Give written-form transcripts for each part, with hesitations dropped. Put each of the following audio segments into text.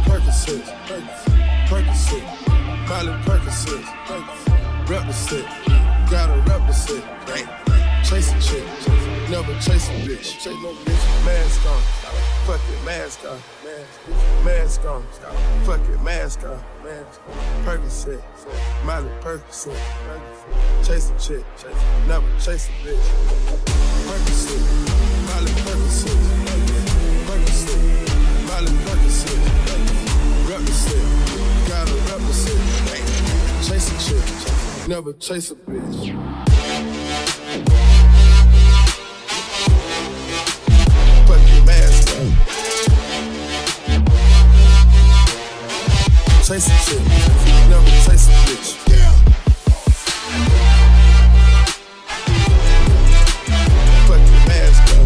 Percocet, Percocet, Miley Percocet, rep the set, gotta rep the set, chase a chick, never chase a bitch, chase no bitch, mask on, fuck it, mask on, mask on, fuck it, mask on, Percocet, Miley Percocet, chase a chick, never chase a bitch, Percocet, Miley Percocet, Percocet, Miley Percocet, rep the set, gotta rep the set, chase a chick, never chase a bitch. Put your mask on. Chase a chick, never chase a bitch. Put your mask on.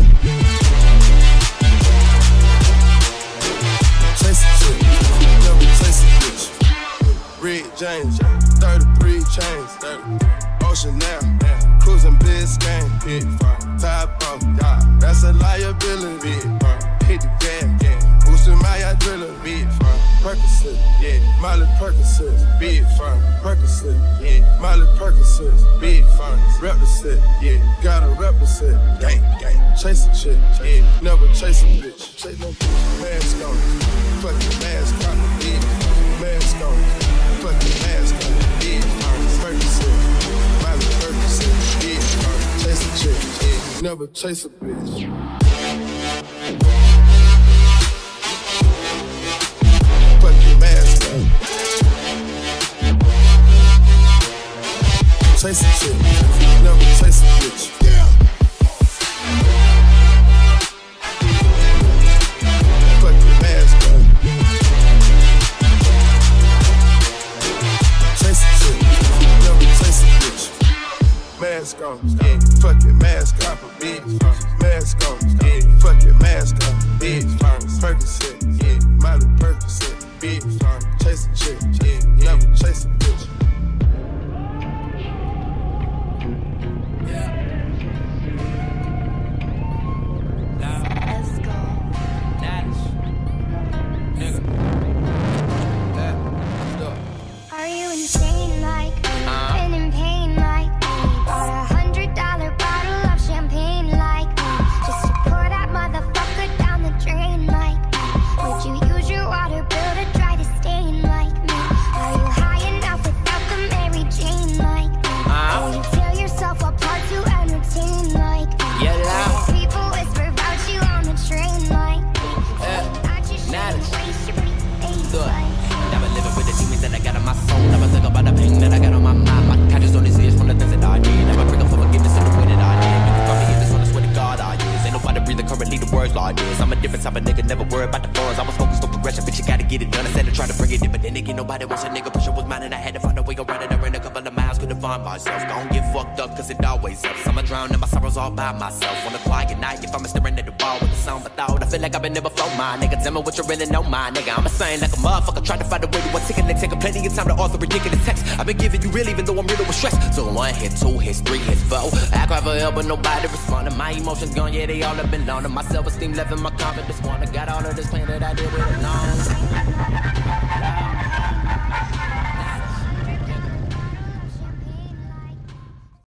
Chase a chick, never chase a bitch. Red James, 33 chains, Ocean now, cruising Biscayne, top off, that's a liability, hit the gas, boosting my adrenaline, Percocet, Miley Percocet, big fun, Percocet, Miley Percocet, big fun, rep the set, gotta rep the set, gang, chase a chick, never chase a bitch, chase no bitch, mask on, fuck your mask on, mask on, fuck your mask on, Percocet, Miley Percocet, chase a chick, never chase a bitch. Put your mask on. Chase a chick, never chase a bitch. Put your mask on. Chase a chick, never chase a bitch. Mask on, fuck your mask off a bitch. Mask on, fuck your mask off, bitch. Percocet, Miley Percocet, bitch. Chase a chick, never chase a bitch. Are you insane like me? Been in pain like me? Bought $100 bottle of champagne like me? Just to pour that motherfucker down the drain like me? Would you use your water bill to try to stain like me? Are you high enough without the Mary Jane like me? Will you tear yourself apart to entertain like me? People whisper about you on the train like me? I just shouldn't waste your face like me. Never living with the demons that I got on my soul. Never think about the pain that I got on my mind. My conscience only sees from the things that I did. Never bring up for forgiveness in the way that I did. You can find me in this one, I swear to God I is. Ain't nobody breathing currently the words like this. I'm a different type of nigga, never worry about the funds. I was focused on progression, but you gotta get it done. Instead of trying to bring it in, but then again, nobody wants a nigga. Pressure was mine and I had to find a way around it. I ran a couple of miles, couldn't find myself. Don't get fucked up, cause it always helps. I'ma drown in my sorrows all by myself. On a quiet night, if I'm staring at the wall with the sound of thought, I feel like I've been never flow my nigga. Tell me what you really know, my nigga. I'm a saying like a motherfucker, trying to find a way to a ticket. They taking plenty of time to author ridiculous text. I've been giving you real, even though I'm riddled with stress. So 1 hit, 2 hits, 3 hits, 4. I cry for help, but nobody responding. My emotions gone, yeah, they all have been on. My self-esteem left and my confidence gone. I got all of this pain that I did with alone.